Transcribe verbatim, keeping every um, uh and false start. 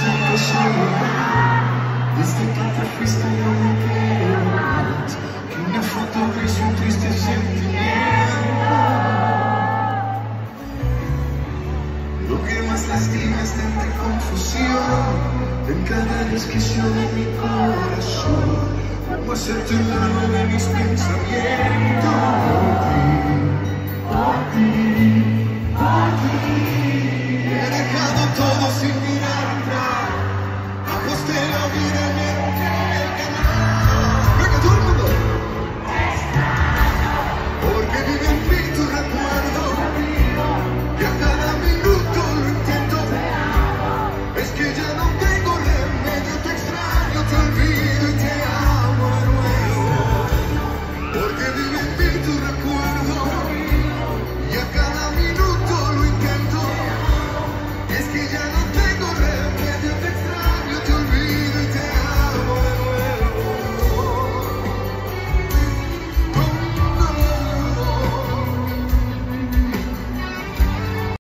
siento soledad. Desde que te fuiste no me creo más que una foto gris y un triste sentimiento. Lo que más lastima es tanta confusión en cada desquicio de mi corazón. Cómo hacerte el daño de mis pensamientos. Por ti, por ti, he dejado todo sin mirar atrás. Aposté la vida en el canal. Venga todo el mundo. Porque vive en mí tu recuerdo. Y a cada minuto lo intento. Es que ya no tengo remedio. Te extraño, te olvido y te amo de nuevo. Porque vive en mí tu recuerdo. Y a cada minuto lo intento. Es que ya no